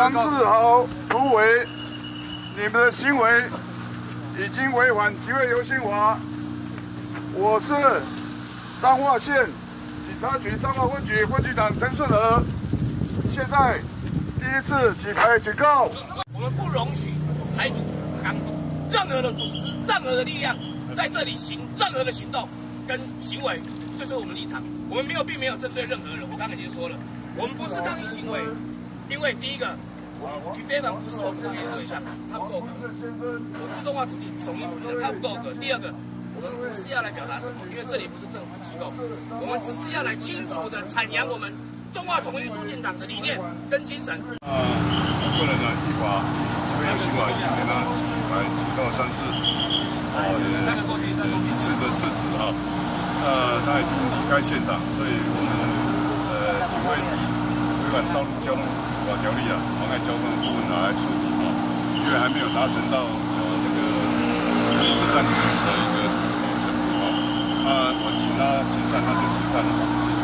张志豪、卢伟，你们的行为已经违反集会游行法。我是彰化县警察局彰化分局分局长陈顺和，现在第一次举牌警告。 我们不容许台独、港独任何的组织、任何的力量在这里行任何的行动跟行为，这是我们立场。我们并没有针对任何人。我刚才已经说了，我们不是抗议行为，因为第一个，李非凡不是我们抗议的对象，他不够格。我们是中华统一处的，他不够格。第二个，我们不是要来表达什么，因为这里不是政府机构，我们只是要来清楚的阐扬我们中华统一促进党的理念跟精神。 个人呢依法集会游行法里面呢举牌警告3次，一次的制止啊。他已经离开现场，所以我们警卫以违反道路交通法条例妨碍交通的部分来处理啊，因为还没有达成到这个不善制止的一个程度啊。我请他解散，他就解散了。